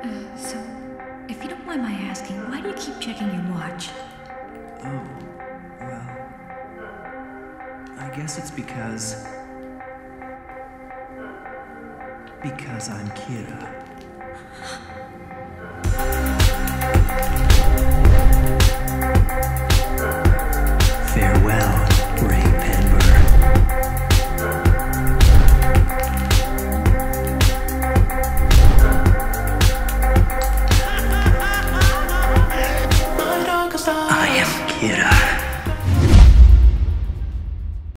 So, if you don't mind my asking, why do you keep checking your watch? Oh, well... I guess it's because I'm Kira.